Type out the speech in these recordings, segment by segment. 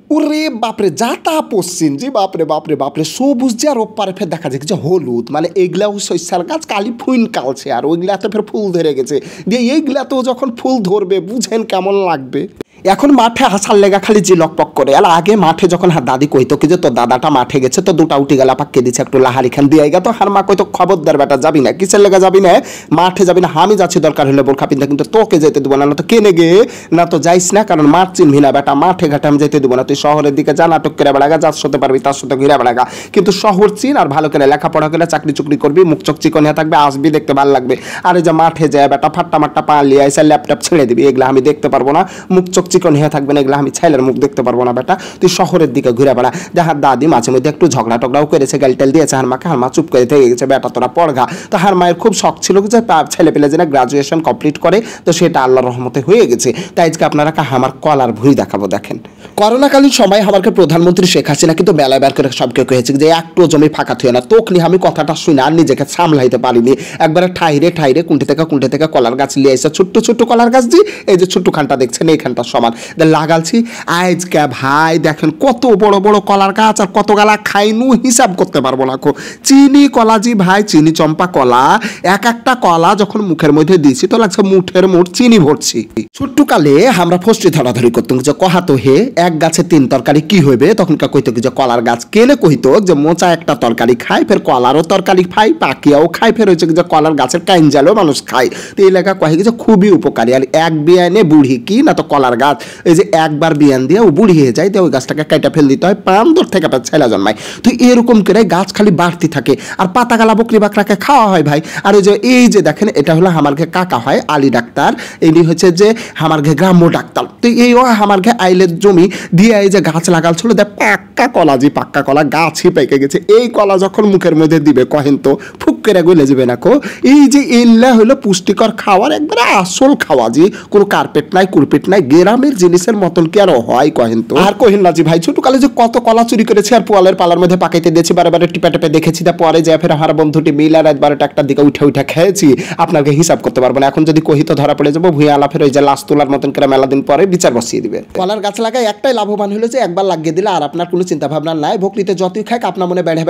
ওরে বাপরে যা তা পশ্চিম জি বাপরে বাপরে বাপরে সবুজ যে আর ওপারে ফের দেখা যায় যে হলুদ মানে এইগুলাও শস্যার গাছ কালি ফুইন কালছে আর ওইগুলাতে ফের ফুল ধরে গেছে দিয়ে এইগুলাতেও যখন ফুল ধরবে বুঝেন কেমন লাগবে। এখন মাঠে হাসার লেগা খালি যে লকপক করে আর আগে মাঠে যখন দাদি কইতো কি যে তোর দাদাটা মাঠে গেছে তো দুটা উঠি গেলা পাক্কে দিচ্ছে একটু লাহারি খান দিয়ে গা তো হার মা কইতো খবরদার বেটা যাবি না কিসের লেগা যাবি না মাঠে যাবি না আমি যাচ্ছি দরকার হলে বোরখা পিনতে কিন্তু তোকে যেতে দেবো না তো কেনে গে না তো যাইস না কারণ মাঠ চিনবি না বেটা মাঠে ঘাটে আমি যেতে দেবো না তুই শহরের দিকে যা নাটক করে বেড়াগা যার সাথে পারবি তার সাথে ঘুরে বেড়াগা কিন্তু শহর চিন আর ভালো করে লেখাপড়া করে চাকরি চুকরি করবি মুখ চোখ চিকন হয়ে থাকবে আসবি দেখতে ভালো লাগবে আর এই যে মাঠে যায় বেটা ফাট্টা মাট্টা পা লিয়ে আইসা ল্যাপটপ ছেড়ে দিবি এগুলো আমি দেখতে পারবো না মুখ চোখ চিকন হয়ে থাকবে না আমি ছেলের মুখ দেখতে পারবো না বেটা তুই শহরের দিকে ঘুরে বেড়া যাহার দাদি মাঝে মধ্যে একটু ঝগড়া টগড়াও করেছে গালটেল দিয়েছে হার মাকে হার মা চুপ করে থেকে গেছে বেটা তোরা পড়গা তো হার মায়ের খুব শখ ছিল যে ছেলে পেলে যেন গ্রাজুয়েশন কমপ্লিট করে তো সেটা আল্লাহর রহমতে হয়ে গেছে তাই আজকে আপনারা আমার কলার ভুঁড়ি দেখাবো দেখেন করোনাকালীন সময় আমাকে প্রধানমন্ত্রী শেখ হাসিনা কিন্তু বেলায় বের করে সবকে কয়েছে যে একটু জমি ফাঁকা থুয়ে না তোক নিয়ে আমি কথাটা শুনে আর নিজেকে সামলাইতে পারিনি একবারে ঠাইরে কুণ্ঠে থেকে কলার গাছ নিয়ে এসে ছোট্ট ছোট্ট কলার গাছ দিয়ে এই যে ছোট্ট খানটা দেখছেন এইখানটা সমান লাগালছি আজকে ভাই দেখেন কত বড় বড় কলার গাছ আর কত গালা খাইনু হিসাব করতে পারবো না চিনি কলা জি ভাই চিনি চম্পা কলা এক একটা কলা যখন মুখের মধ্যে দিয়েছি তো লাগছে মুঠের মুঠ চিনি ভরছি ছোট্ট কালে আমরা ফষ্টি ধরাধরি করতাম যে কহাতো হে এক গাছে 3 তরকারি কি হইবে তখনকার কইতো কি যে কলার গাছ কেলে কইতো যে মোচা একটা তরকারি খায় ফের কলারও তরকারি খাই পাকিয়াও খায় ফের হচ্ছে যে কলার গাছের কাইঞ্জালও মানুষ খায় তো এই লেখা কয়ে গেছে খুবই উপকারী আর এক বিয়ানে বুড়ি কি না তো কলার গাছ এই যে একবার বিয়ান দিয়ে ও বুড়ি হয়ে যায় তো ওই গাছটাকে কাইটা ফেল দিতে হয় 5 থেকে ছেলা জন্মায় তো এরকম করে গাছ খালি বাড়তি থাকে আর পাতা গালা বকরি বাকরাকে খাওয়া হয় ভাই আর ওই যে এই যে দেখেন এটা হলো আমার ঘে কাকা হয় আলী ডাক্তার ইনি হচ্ছে যে আমার ঘে গ্রাম্য ডাক্তার তো এই আমার ঘে আইলের জমি দিয়ে এই যে গাছ লাগাল ছিল দেখ পাক্কা কলা জি পাক্কা কলা গাছই পেকে গেছে এই কলা যখন মুখের মধ্যে দিবে কহেন তো ফুক করে গলে যাবে না কো এই যে এল্লা হলো পুষ্টিকর খাওয়ার একবারে আসল খাওয়া জি কোনো কার্পেট নাই কুরপেট নাই গ্রামের জিনিসের মতন কি আর হয় কহেন তো আর কহেন না জি ভাই ছোট কালে যে কত কলা চুরি করেছে আর পোয়ালের পালার মধ্যে পাকাইতে দিয়েছি বারে টিপে টিপে দেখেছি তা পরে যায় ফের আমার বন্ধুটি মিলা রাত 12টার দিকে উঠে খেয়েছি আপনাকে হিসাব করতে পারবো না এখন যদি কহিত ধরা পড়ে যাবো ভুঁইয়া আলা ফের ওই যে লাশ তোলার মতন করে মেলা দিন পরে বিচার বসিয়ে দিবে কলার গাছ লাগায় একটাই লাভবান হলো যে একবার লাগিয়ে দিলে আর আপনার কোনো চিন্তা ভাবনা নাই বকরিতে যতই খায় আপনার মনে বেড়ে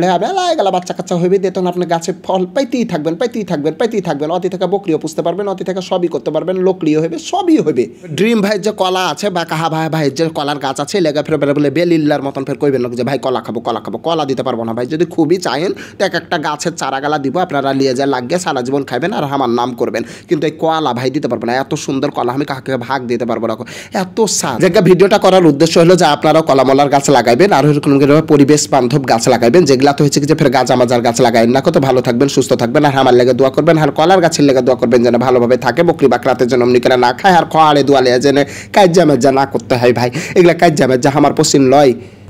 গেলা বাচ্চা কাচ্চা হইবে দিয়ে তখন আপনার গাছে ফল পাইতেই থাকবেন অতি থেকে বকরিও পুষতে পারবেন অতি থেকে সবই করতে পারবেন লোকরিও হবে সবই হবে ড্রিম ভাই যে কলা আছে বা কাহা ভাই যে কলার গাছ আছে লেগা ফের বলে বেলিল্লার মতন ফের কইবেন না যে ভাই কলা খাবো কলা দিতে পারবো না ভাই যদি খুবই চাইেন তো একটা গাছের চারা গালা দিব আপনারা নিয়ে যায় লাগিয়ে সারা জীবন খাইবেন আর আমার নাম করবেন কিন্তু এই কলা ভাই দিতে পারবো না এত সুন্দর কলা আমি কাকে ভাগ দিতে পারবো না এত সার জায়গা ভিডিওটা করার উদ্দেশ্য হলো যে আপনারাও কলামলার গাছ লাগাইবেন আর এরকম পরিবেশ বান্ধব গাছ লাগাইবেন যেগুলা তো হচ্ছে যে ফের গাছ আমাজার গাছ লাগাইন না কত ভালো থাকবেন সুস্থ থাকবেন আর আমার লেগে দোয়া করবেন আর কলার গাছের লেগে দোয়া করবেন যেন ভালোভাবে থাকে বকরি বাকরাতে যেন অমনি করে না খায় আর খোয়াড়ে দোয়ালে যেন কাজ্জা মেজ্জা না করতে হয় ভাই এগুলা কাজ্জা মেজ্জা আমার পশ্চিম লয়।